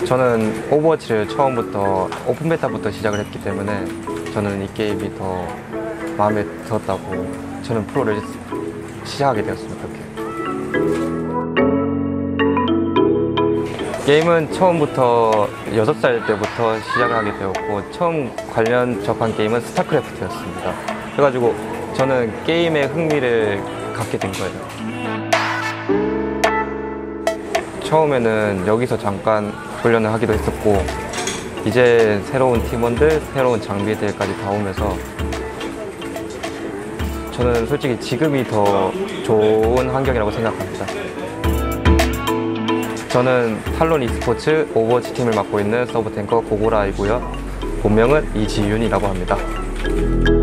저는 오버워치를 처음부터 오픈 베타부터 시작을 했기 때문에 저는 이 게임이 더 마음에 들었다고 저는 프로를 시작하게 되었습니다. 그렇게. 게임은 처음부터 6살 때부터 시작을 하게 되었고 처음 관련 접한 게임은 스타크래프트였습니다. 그래가지고 저는 게임에 흥미를 갖게 된 거예요. 처음에는 여기서 잠깐 훈련을 하기도 했었고 이제 새로운 팀원들, 새로운 장비들까지 다 오면서 저는 솔직히 지금이 더 좋은 환경이라고 생각합니다. 저는 탈론 e스포츠 오버워치 팀을 맡고 있는 서브탱커 고고라이고요. 본명은 이지윤이라고 합니다.